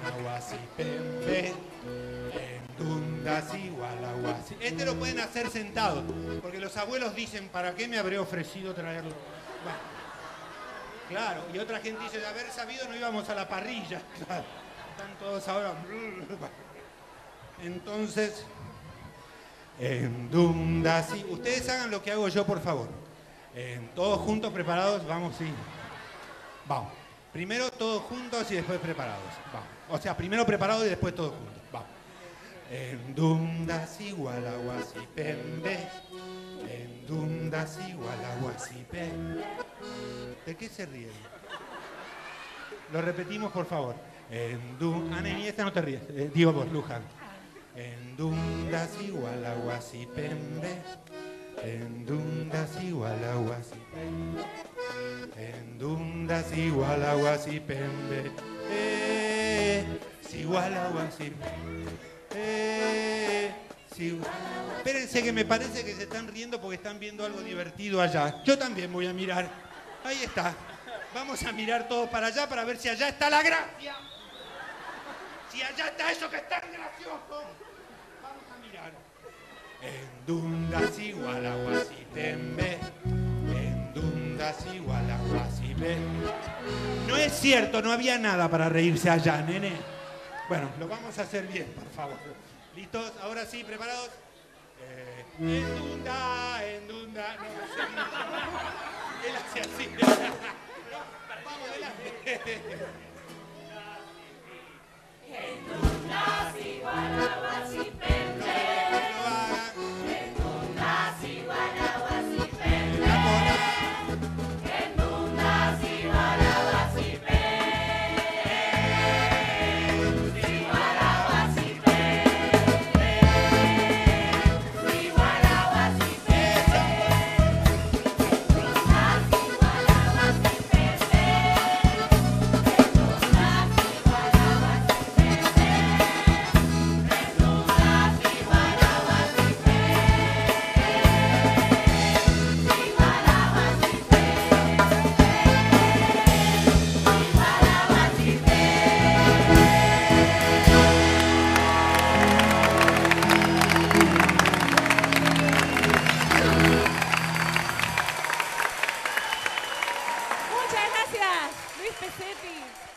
Aguasipembe, endundas igual aguasi. Este lo pueden hacer sentados, porque los abuelos dicen, ¿para qué me habré ofrecido traerlo? Bueno, claro, y otra gente dice, de haber sabido no íbamos a la parrilla. Claro, están todos ahora. Entonces, endundas y... Ustedes hagan lo que hago yo, por favor. Todos juntos, preparados, vamos, sí. Vamos. Primero todos juntos y después preparados. Vamos. O sea, primero preparados y después todos juntos. Vamos. Endundas igual a Aguasipembe. Endundas igual a Aguasipembe. ¿De qué se ríen? Lo repetimos, por favor. Neni, esta no te ríes. Digo vos, Luján. Endundas igual a Aguasipembe. Endundas igual a Aguasipembe. Endundas igual a Aguasipembe. Igual a Aguasipembe. Espérense que me parece que se están riendo porque están viendo algo divertido allá. Yo también voy a mirar. Ahí está. Vamos a mirar todos para allá para ver si allá está la gracia. Si allá está eso que es tan gracioso. Vamos a mirar. Endundas igual a Aguasipembe. Endundas igual a Aguasipembe. No es cierto, no había nada para reírse allá, nene. Bueno, lo vamos a hacer bien, por favor. ¿Listos? Ahora sí, ¿preparados? Endunda, endunda. No, él hace así. Vamos, adelante. Endundas igual a Aguasipembe. Endundas igual a Aguasipembe. Endundas igual a Aguasipembe. Igual a Aguasipembe. Igual a Aguasipembe. Endundas igual a Aguasipembe. Endundas igual a Muchas gracias, Luis Pesetti.